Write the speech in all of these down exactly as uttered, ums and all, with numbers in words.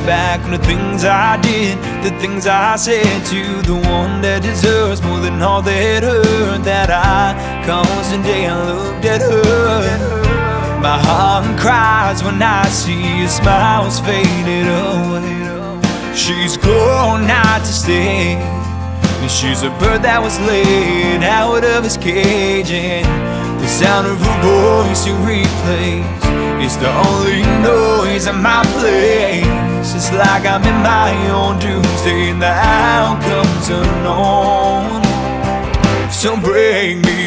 back on the things I did, the things I said to the one that deserves more than all that hurt. That I constant day I looked at her. My heart cries when I see your smiles faded away. She's gone not to stay. She's a bird that was laid out of his cage, and the sound of her voice you replace is the only noise in my place. It's like I'm in my own doomsday and the outcome's unknown. So break me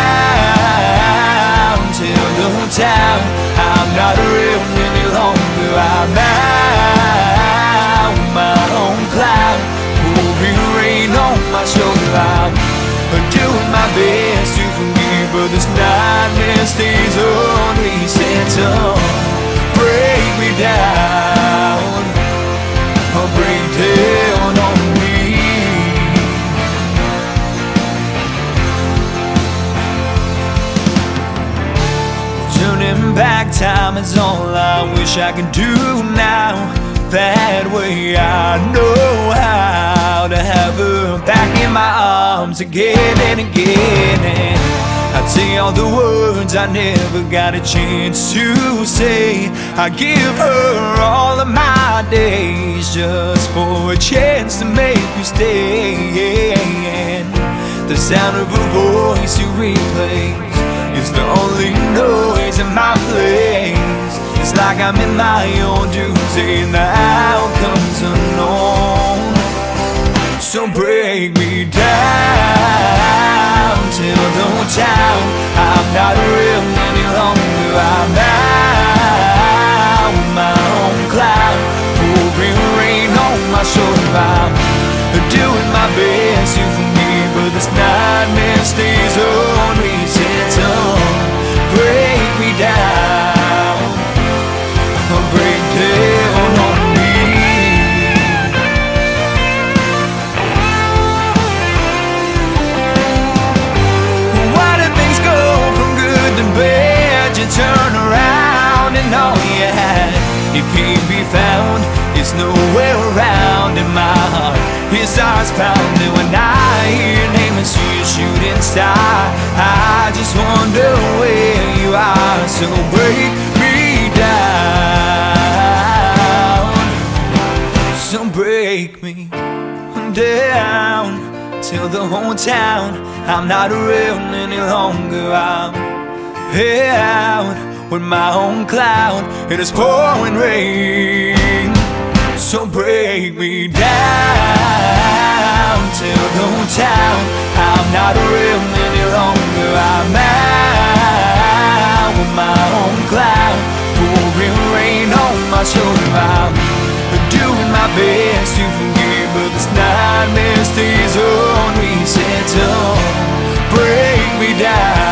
down, tell the town I'm not real any longer. I'm out my own cloud, pouring rain on my shoulder. I'm doing my best to forgive, but this nightmare stays on me. So break me down, or break down on me. Turning back time is all I wish I could do now. That way I know how to have her back in my arms again and again. And I'd say all the words I never got a chance to say. I give her all of my days just for a chance to make you stay. And the sound of her voice you replace is the only noise in my place. It's like I'm in my own doomsday and the outcome's unknown. So break me down, tell the town I'm not real any longer. I'm out with my own cloud, pouring rain on my shoulder. I'm doing my best to forgive, but this nightmare stays on me. So break me down, break down on me. Why do things go from good to bad? You turn around and all you had, it can't be found. It's nowhere around in my heart. His heart's pounding when I hear your name and see a shooting star. I just wonder where you are. So break me down, so break me down, tell the whole town I'm not real any longer. I'm out with my own cloud and it's pouring rain. So break me down, tell the whole town I'm not real any longer. I'm out with my own cloud, pouring rain on my shoulder. I'm doing my best to forgive, but this nightmare stays on me. Said, don't break me down.